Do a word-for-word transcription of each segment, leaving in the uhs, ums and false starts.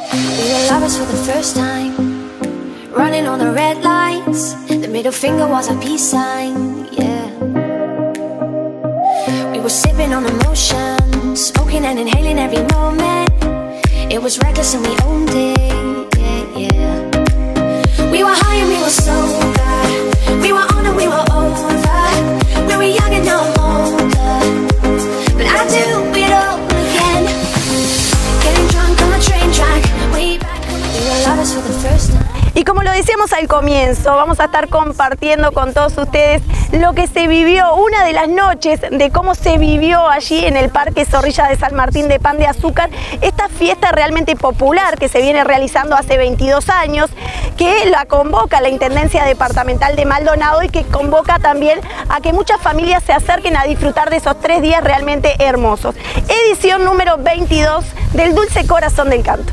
We were lovers for the first time, running on the red lights. The middle finger was a peace sign, yeah. We were sipping on emotion, smoking and inhaling every moment. It was reckless and we owned it, yeah, yeah. We were high and we were sober, we were on and we were over. We were young and now I'm older, but I do it all again. Getting drunk on the train track, way back when we were lovers for the first time. Y como lo decíamos al comienzo, vamos a estar compartiendo con todos ustedes lo que se vivió, una de las noches de cómo se vivió allí en el Parque Zorrilla de San Martín de Pan de Azúcar, esta fiesta realmente popular que se viene realizando hace veintidós años, que la convoca la Intendencia Departamental de Maldonado y que convoca también a que muchas familias se acerquen a disfrutar de esos tres días realmente hermosos. Edición número veintidós del Dulce Corazón del Canto.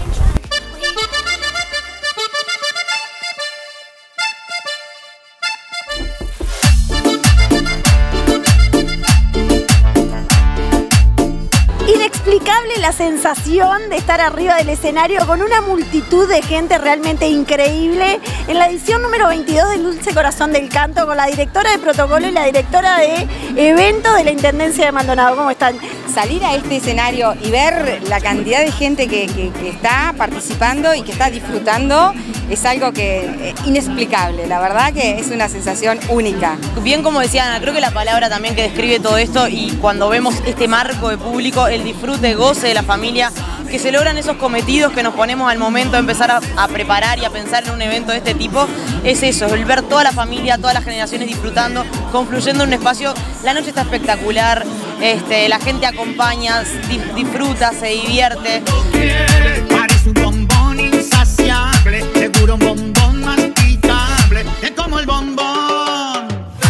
Inexplicable la sensación de estar arriba del escenario con una multitud de gente realmente increíble en la edición número veintidós del Dulce Corazón del Canto, con la directora de protocolo y la directora de eventos de la Intendencia de Maldonado. ¿Cómo están? Salir a este escenario y ver la cantidad de gente que, que, que está participando y que está disfrutando es algo que es inexplicable, la verdad que es una sensación única. Bien, como decía Ana, creo que la palabra también que describe todo esto, y cuando vemos este marco de público, el disfrute, goce de la familia, que se logran esos cometidos que nos ponemos al momento de empezar a, a preparar y a pensar en un evento de este tipo, es eso, el ver toda la familia, todas las generaciones disfrutando, confluyendo en un espacio. La noche está espectacular, este, la gente acompaña, disfruta, se divierte. Parece un bombón insaciable, seguro un bombón masticable, es como el bombón.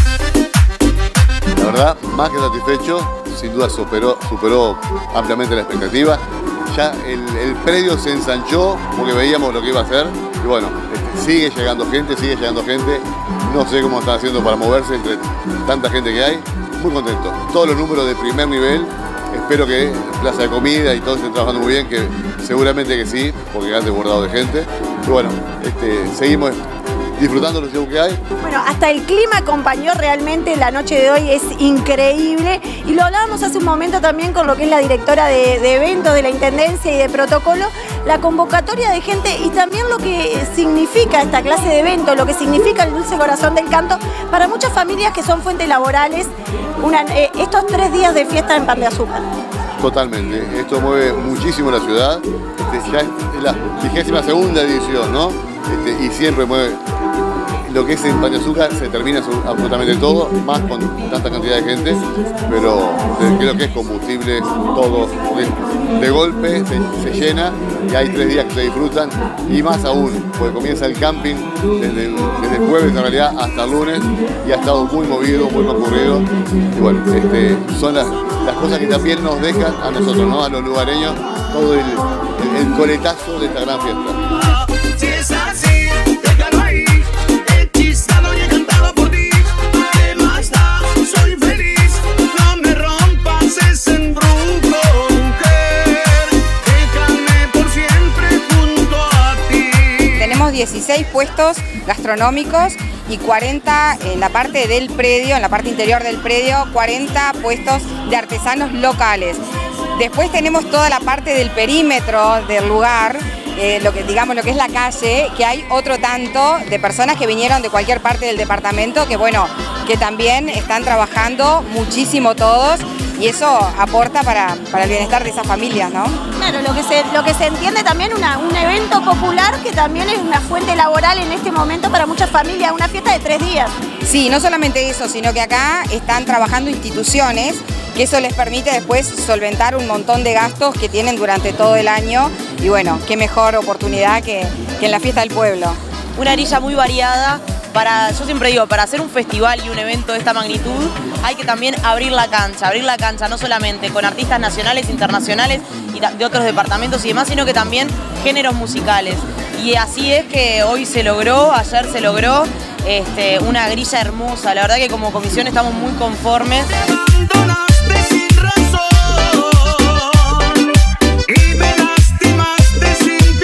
La verdad, más que satisfecho, sin duda superó, superó ampliamente la expectativa. Ya el, el predio se ensanchó porque veíamos lo que iba a hacer y bueno, este, sigue llegando gente, sigue llegando gente. No sé cómo están haciendo para moverse entre tanta gente que hay. Muy contento. Todos los números de primer nivel. Espero que Plaza de Comida y todos estén trabajando muy bien, que seguramente que sí, porque han desbordado de gente. Y bueno, este, seguimos disfrutando los shows que hay. Bueno, hasta el clima acompañó realmente la noche de hoy, es increíble. Y lo hablábamos hace un momento también con lo que es la directora de, de eventos de la Intendencia y de protocolo, la convocatoria de gente y también lo que significa esta clase de eventos, lo que significa el Dulce Corazón del Canto para muchas familias que son fuentes laborales, una, eh, estos tres días de fiesta en Pan de Azúcar. Totalmente, esto mueve muchísimo la ciudad, este, ya es la vigésima segunda edición, ¿no? Este, y siempre mueve. Lo que es en Pan de Azúcar se termina absolutamente todo, más con tanta cantidad de gente, pero creo que es combustible todo, porque de golpe se, se llena y hay tres días que se disfrutan, y más aún, porque comienza el camping desde, desde el jueves en realidad hasta el lunes, y ha estado muy movido, muy concurrido, y bueno, este, son las, las cosas que también nos dejan a nosotros, ¿no? A los lugareños, todo el, el, el coletazo de esta gran fiesta. Si es así, déjalo ahí. Hechizado y encantado por ti. ¿Qué más da? Soy feliz. No me rompas ese embrujo, mujer. Déjame por siempre junto a ti. Tenemos dieciséis puestos gastronómicos y cuarenta en la parte del predio, en la parte interior del predio, cuarenta puestos de artesanos locales. Después tenemos toda la parte del perímetro del lugar, Eh, lo que digamos lo que es la calle, que hay otro tanto de personas que vinieron de cualquier parte del departamento, que bueno, que también están trabajando muchísimo todos, y eso aporta para, para el bienestar de esas familias, ¿no? Claro, lo que se, lo que se entiende también una, un evento popular que también es una fuente laboral en este momento para muchas familias, una fiesta de tres días. Sí, no solamente eso, sino que acá están trabajando instituciones, que eso les permite después solventar un montón de gastos que tienen durante todo el año, y bueno, qué mejor oportunidad que, que en la fiesta del pueblo. Una grilla muy variada. Para, yo siempre digo, para hacer un festival y un evento de esta magnitud hay que también abrir la cancha, abrir la cancha no solamente con artistas nacionales, internacionales y de otros departamentos y demás, sino que también géneros musicales. Y así es que hoy se logró, ayer se logró este, una grilla hermosa. La verdad que como comisión estamos muy conformes. Y me lastimaste sin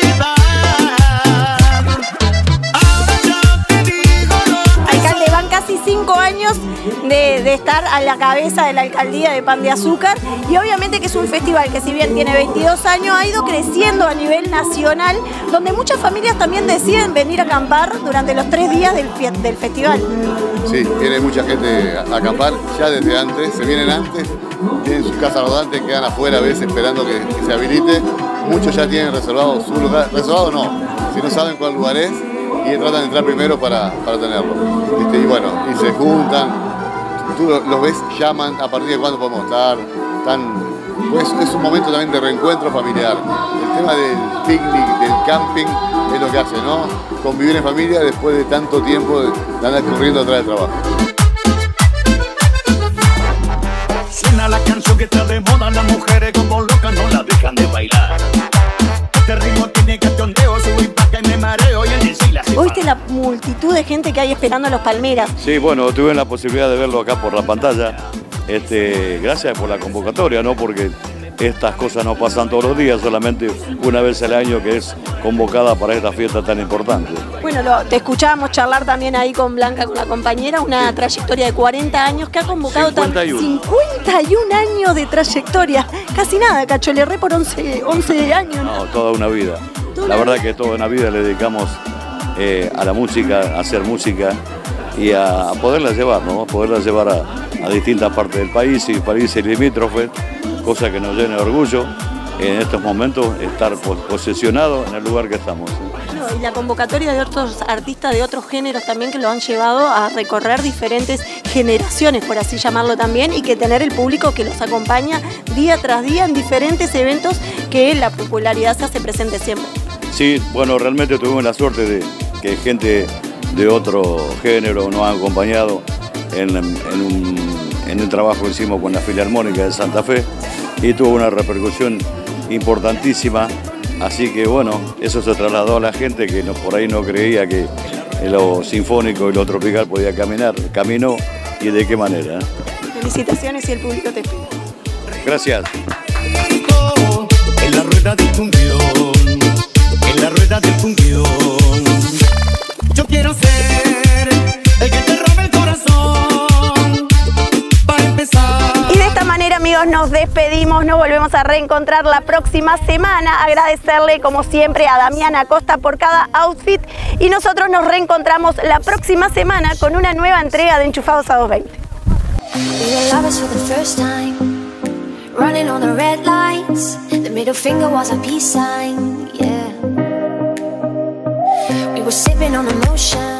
estar a la cabeza de la alcaldía de Pan de Azúcar, y obviamente que es un festival que, si bien tiene veintidós años, ha ido creciendo a nivel nacional, donde muchas familias también deciden venir a acampar durante los tres días del, del festival. Sí, viene mucha gente a acampar ya desde antes, se vienen antes, tienen sus casas rodantes, quedan afuera a veces esperando que, que se habilite. Muchos ya tienen reservado su lugar, reservado no, si no saben cuál lugar es, y tratan de entrar primero para, para tenerlo. Este, y bueno, y se juntan, tú los ves, llaman a partir de cuándo podemos estar, están, pues es un momento también de reencuentro familiar. El tema del picnic, del camping, es lo que hace, ¿no? Convivir en familia después de tanto tiempo de andar corriendo atrás del trabajo. Suena la canción que está de moda, las mujeres como locas no la dejan de bailar. Este ritmo tiene cachondeo, subo y baja y me mareo y el decir la ¿Oíste la multitud de gente que hay esperando a los Palmeras? Sí, bueno, tuve la posibilidad de verlo acá por la pantalla. Este, gracias por la convocatoria, ¿no? Porque estas cosas no pasan todos los días, solamente una vez al año que es convocada para esta fiesta tan importante. Bueno, lo, te escuchábamos charlar también ahí con Blanca, con la compañera, una sí. trayectoria de cuarenta años que ha convocado cincuenta y uno. cincuenta y un años de trayectoria. Casi nada, Cacho, le erré por once, once años. No, toda una vida. ¿Toda la verdad vida? Que toda una vida le dedicamos eh, a la música, a hacer música y a, a poderla llevar, ¿no? A poderla llevar a, a distintas partes del país y países limítrofes, cosa que nos llena de orgullo en estos momentos estar posesionados en el lugar que estamos. Bueno, y la convocatoria de otros artistas de otros géneros también que lo han llevado a recorrer diferentes generaciones, por así llamarlo también, y que tener el público que los acompaña día tras día en diferentes eventos que la popularidad se hace presente siempre. Sí, bueno, realmente tuvimos la suerte de que gente de otro género nos ha acompañado en, en un en el trabajo que hicimos con la Filarmónica de Santa Fe y tuvo una repercusión importantísima, así que bueno, eso se trasladó a la gente que no, por ahí no creía que lo sinfónico y lo tropical podía caminar, caminó y de qué manera. Felicitaciones y el público te espera. Gracias. En la rueda del cumbión, en la rueda del cumbión, yo quiero ser el que te robe el corazón. Y de esta manera, amigos, nos despedimos, nos volvemos a reencontrar la próxima semana. Agradecerle, como siempre, a Damián Acosta por cada outfit. Y nosotros nos reencontramos la próxima semana con una nueva entrega de Enchufados a doscientos veinte.